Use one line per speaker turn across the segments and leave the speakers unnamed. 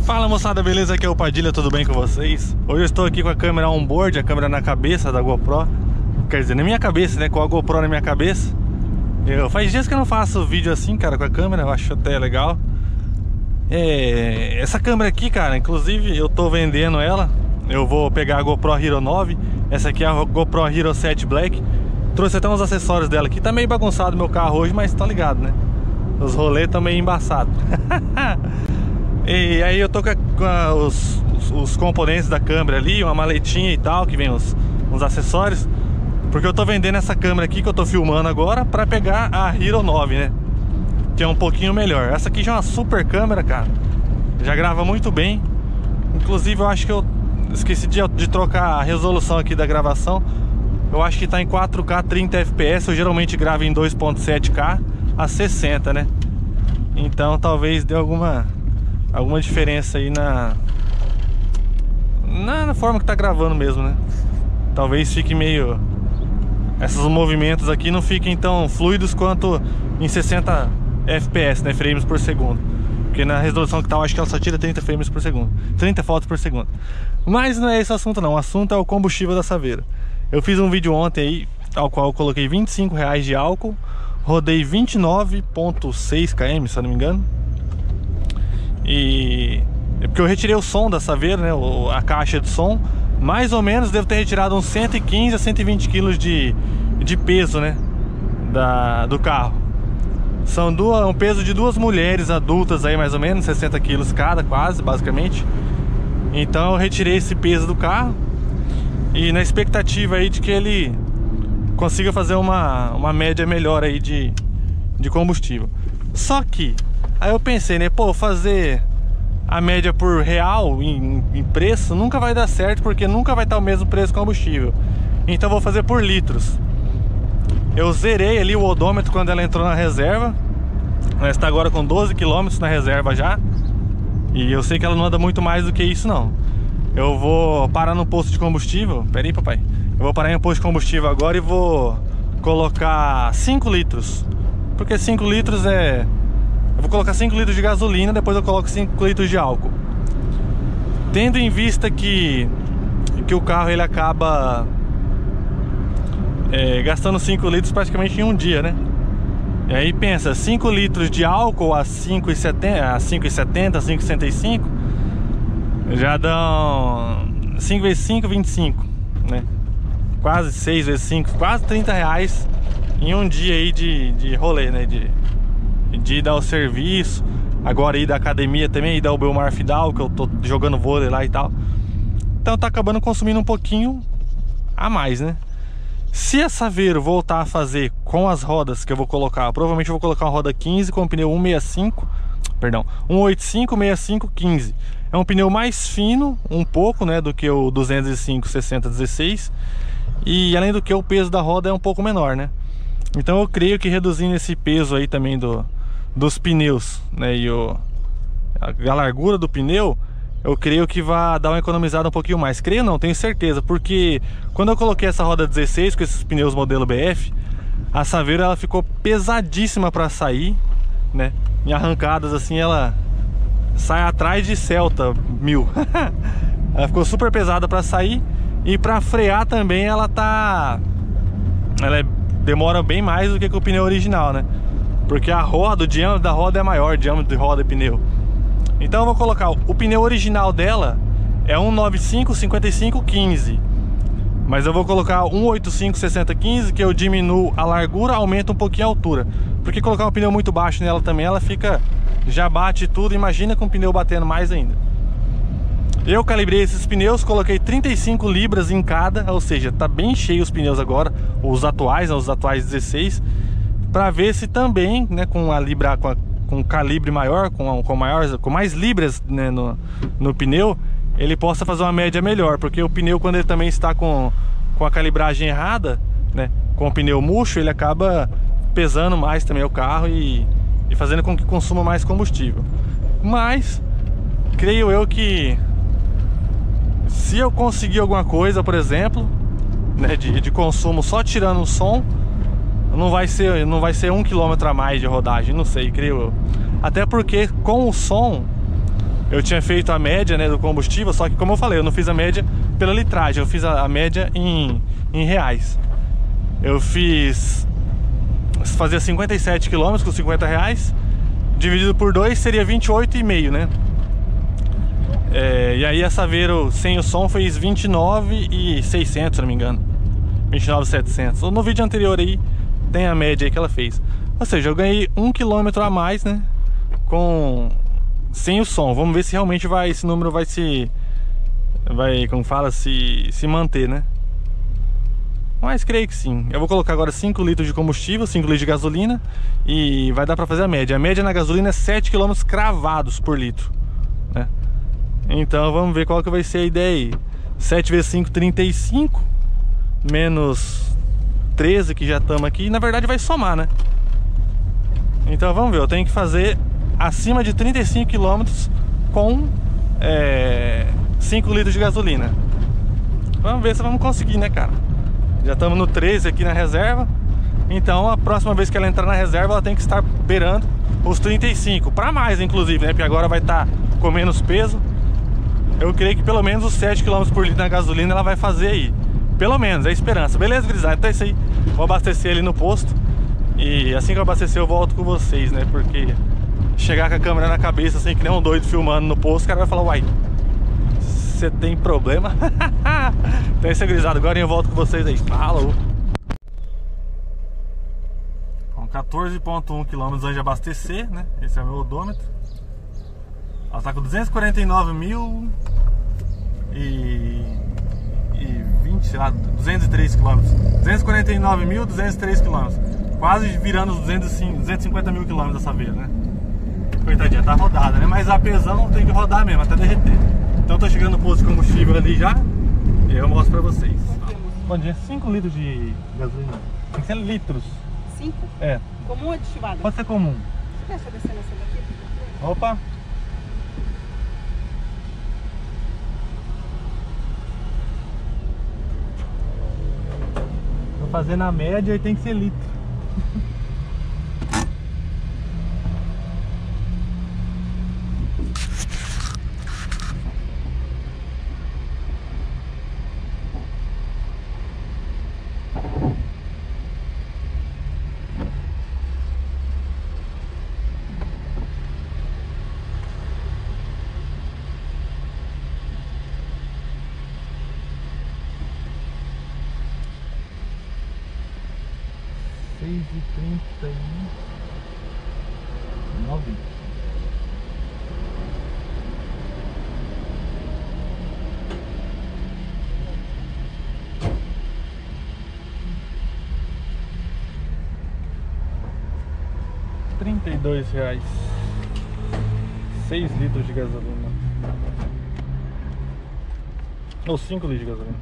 Fala moçada, beleza? Aqui é o Padilha, tudo bem com vocês? Hoje eu estou aqui com a câmera on-board, a câmera na cabeça da GoPro. Quer dizer, na minha cabeça, né? Com a GoPro na minha cabeça. Faz dias que eu não faço vídeo assim, cara, com a câmera, eu acho até legal. Essa câmera aqui, cara, inclusive eu tô vendendo ela. Eu vou pegar a GoPro Hero 9. Essa aqui é a GoPro Hero 7 Black. Trouxe até uns acessórios dela aqui. Tá meio bagunçado meu carro hoje, mas tá ligado, né? Os rolês estão meio embaçados. E aí eu tô com os componentes da câmera ali, uma maletinha e tal, que vem uns acessórios. Porque eu tô vendendo essa câmera aqui que eu tô filmando agora pra pegar a Hero 9, né? Que é um pouquinho melhor. Essa aqui já é uma super câmera, cara. Já grava muito bem. Inclusive eu acho que eu esqueci de trocar a resolução aqui da gravação. Eu acho que tá em 4K 30 FPS. Eu geralmente gravo em 2.7K a 60, né? Então talvez dê alguma diferença aí na forma que tá gravando mesmo, né? Talvez fique meio... esses movimentos aqui não fiquem tão fluidos quanto em 60 FPS, né? Frames por segundo. Porque na resolução que tá, eu acho que ela só tira 30 frames por segundo, 30 fotos por segundo. Mas não é esse o assunto não, o assunto é o combustível da Saveiro. Eu fiz um vídeo ontem aí, ao qual eu coloquei R$25 de álcool. Rodei 29.6 km, se eu não me engano. E é porque eu retirei o som da Saveiro, né? A caixa de som. Mais ou menos devo ter retirado uns 115 a 120 kg de peso, né? Do carro. São um peso de duas mulheres adultas aí, mais ou menos 60 kg cada, quase, basicamente. Então eu retirei esse peso do carro. E na expectativa aí de que ele consiga fazer uma média melhor aí de combustível. Só que aí eu pensei, né, pô, fazer a média por real em preço nunca vai dar certo, porque nunca vai estar o mesmo preço do combustível. Então eu vou fazer por litros. Eu zerei ali o odômetro quando ela entrou na reserva. Ela está agora com 12 km na reserva já. E eu sei que ela não anda muito mais do que isso não. Eu vou parar no posto de combustível. Pera aí, papai. Eu vou parar em um posto de combustível agora e vou colocar 5 litros. Porque 5 litros é... eu vou colocar 5 litros de gasolina, depois eu coloco 5 litros de álcool. Tendo em vista que o carro ele acaba gastando 5 litros praticamente em um dia, né? E aí pensa, 5 litros de álcool a 5,70, 5,65 já dão 5 vezes 5, 25, né? Quase 6 vezes 5, quase R$30 em um dia aí de rolê, né? De ir dar o serviço, agora ir da academia também, ir dar o Belmar Fidal, que eu tô jogando vôlei lá e tal. Então tá acabando consumindo um pouquinho a mais, né? Se a Saveiro voltar a fazer com as rodas que eu vou colocar, provavelmente eu vou colocar uma roda 15 com pneu 185, perdão, 185, 65, 15. É um pneu mais fino, um pouco, né, do que o 205, 60, 16. E além do que o peso da roda é um pouco menor, né? Então eu creio que reduzindo esse peso aí também dos pneus, né, e a largura do pneu, eu creio que vai dar uma economizada um pouquinho mais. Creio não, tenho certeza, porque quando eu coloquei essa roda 16 com esses pneus modelo BF, a Saveiro ela ficou pesadíssima para sair, né? Em arrancadas assim ela sai atrás de Celta 1000. Ela ficou super pesada para sair, e para frear também ela demora bem mais do que com o pneu original, né? Porque o diâmetro da roda é maior, o diâmetro de roda e pneu. Então eu vou colocar o pneu original dela é 195, 55, 15. Mas eu vou colocar 185, 60, 15, que eu diminuo a largura, aumento um pouquinho a altura. Porque colocar um pneu muito baixo nela também, ela fica... já bate tudo, imagina com o pneu batendo mais ainda. Eu calibrei esses pneus, coloquei 35 libras em cada, ou seja, tá bem cheio os pneus agora, os atuais 16, para ver se também, né, com um calibre maior, com mais libras, né, no pneu, ele possa fazer uma média melhor. Porque o pneu, quando ele também está com a calibragem errada, né, com o pneu murcho, ele acaba pesando mais também o carro e fazendo com que consuma mais combustível. Mas creio eu que se eu conseguir alguma coisa, por exemplo, né, de consumo só tirando o som, não vai ser 1 km a mais de rodagem, não sei, creio eu. Até porque com o som eu tinha feito a média, né, do combustível, só que como eu falei, eu não fiz a média pela litragem, eu fiz a média em reais. Eu fazia 57 km com 50 reais, dividido por 2 seria 28,5, né? E aí a Saveiro sem o som fez 29,600, se não me engano, 29,700. No vídeo anterior aí tem a média aí que ela fez. Ou seja, eu ganhei 1 km a mais, né, sem o som. Vamos ver se realmente esse número vai como fala, se manter, né? Mas creio que sim. Eu vou colocar agora 5 litros de combustível, 5 litros de gasolina, e vai dar pra fazer a média. A média na gasolina é 7 km cravados por litro, né? Então vamos ver qual que vai ser a ideia aí. 7 vezes 5, 35, menos 13 que já estamos aqui. Na verdade vai somar, né? Então vamos ver, eu tenho que fazer acima de 35 km com 5 litros de gasolina. Vamos ver se vamos conseguir, né, cara? Já estamos no 13 aqui na reserva. Então a próxima vez que ela entrar na reserva, ela tem que estar beirando os 35, para mais inclusive, né? Porque agora vai estar com menos peso. Eu creio que pelo menos os 7 km por litro na gasolina ela vai fazer aí. Pelo menos, é a esperança. Beleza, gurizada? Então é isso aí. Vou abastecer ali no posto. E assim que eu abastecer eu volto com vocês, né? Porque chegar com a câmera na cabeça assim que nem um doido filmando no posto, o cara vai falar, uai, você tem problema? Então é isso aí, gurizada. Agora eu volto com vocês aí. Falou! Com 14,1 km antes de abastecer, né? Esse é o meu odômetro. Ela tá com 249.000 e 20, sei lá, 203 km. 249.203 km. Quase virando os 250 mil km dessa vez, né? Coitadinha, tá rodada, né? Mas a pesão tem que rodar mesmo, até derreter. Então tô chegando no posto de combustível ali já. E eu mostro pra vocês. Bom dia, 5 litros de gasolina. Tem que ser litros.
5?
É.
Comum ou aditivado?
Pode ser comum.
Você quer descer nessa daqui?
Opa! Tô fazendo a média e tem que ser litro. E 39. R$32. 6 litros de gasolina. Ou 5 litros de gasolina.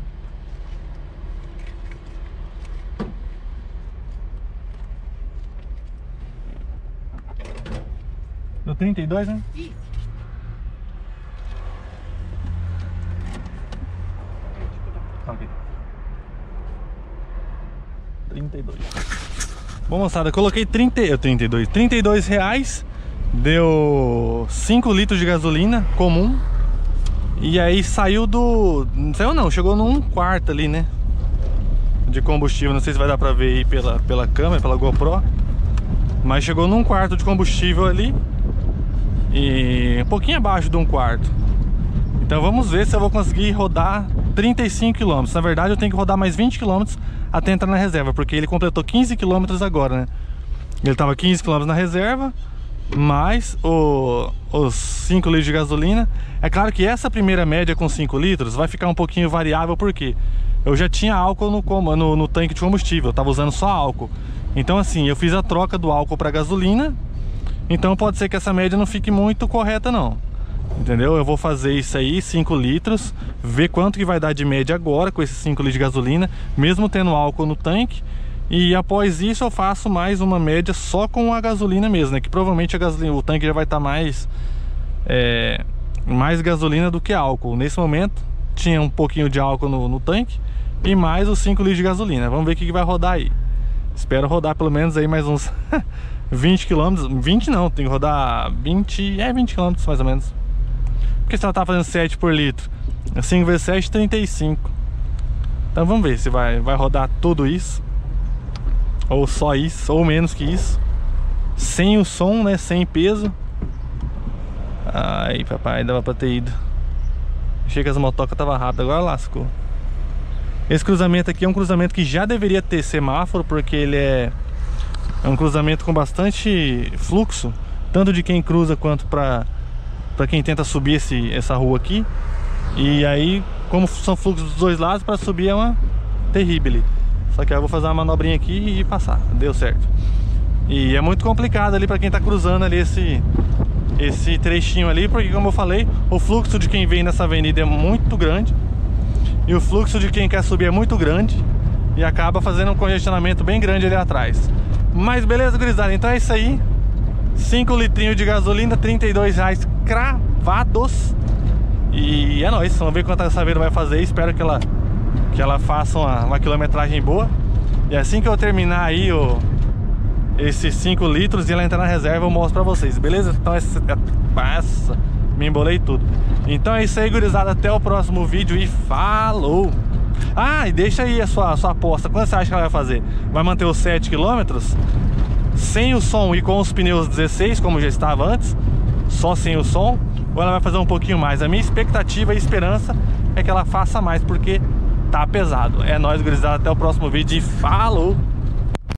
Deu 32, né?
Isso.
Ok. 32. Bom, moçada, eu coloquei 32 reais. Deu 5 litros de gasolina comum. E aí saiu não saiu não, chegou no 1/4 ali, né? De combustível, não sei se vai dar pra ver aí pela câmera, pela GoPro. Mas chegou no 1/4 de combustível ali. E um pouquinho abaixo de 1/4. Então vamos ver se eu vou conseguir rodar 35 km. Na verdade eu tenho que rodar mais 20 km até entrar na reserva, porque ele completou 15 km agora, né? Ele tava 15 km na reserva, mais os 5 litros de gasolina. É claro que essa primeira média com 5 litros vai ficar um pouquinho variável, porque eu já tinha álcool no tanque de combustível, eu tava usando só álcool. Então assim, eu fiz a troca do álcool para gasolina. Então pode ser que essa média não fique muito correta não, entendeu? Eu vou fazer isso aí, 5 litros, ver quanto que vai dar de média agora com esses 5 litros de gasolina, mesmo tendo álcool no tanque. E após isso eu faço mais uma média só com a gasolina mesmo, né? Que provavelmente o tanque já vai estar mais gasolina do que álcool. Nesse momento tinha um pouquinho de álcool no tanque e mais os 5 litros de gasolina. Vamos ver o que vai rodar aí. Espero rodar pelo menos aí mais uns 20 km, 20 não, tem que rodar 20 km mais ou menos. Porque se ela tá fazendo 7 por litro, 5 vezes 7, 35. Então vamos ver se vai rodar tudo isso, ou só isso, ou menos que isso, sem o som, né, sem peso. Ai, papai, dava pra ter ido. Achei que as motocas tava rápido, agora lascou. Esse cruzamento aqui é um cruzamento que já deveria ter semáforo, porque ele é um cruzamento com bastante fluxo, tanto de quem cruza quanto pra quem tenta subir essa rua aqui. E aí, como são fluxos dos dois lados, para subir é uma terrível. Só que aí eu vou fazer uma manobrinha aqui e passar. Deu certo. E é muito complicado ali para quem tá cruzando ali esse trechinho ali, porque como eu falei, o fluxo de quem vem nessa avenida é muito grande e o fluxo de quem quer subir é muito grande, e acaba fazendo um congestionamento bem grande ali atrás. Mas beleza, gurizada, então é isso aí. 5 litrinhos de gasolina, R$32 cravados. E é nóis, vamos ver quanto a Saveiro vai fazer. Espero que ela faça uma quilometragem boa. E assim que eu terminar aí esses 5 litros e ela entrar na reserva, eu mostro pra vocês, beleza? Então passa, me embolei tudo. Então é isso aí, gurizada, até o próximo vídeo e falou! Ah, e deixa aí a sua aposta. Quanto você acha que ela vai fazer? Vai manter os 7 km sem o som e com os pneus 16, como já estava antes, só sem o som? Ou ela vai fazer um pouquinho mais? A minha expectativa e esperança é que ela faça mais, porque tá pesado. É nóis, gurizada, até o próximo vídeo e falou!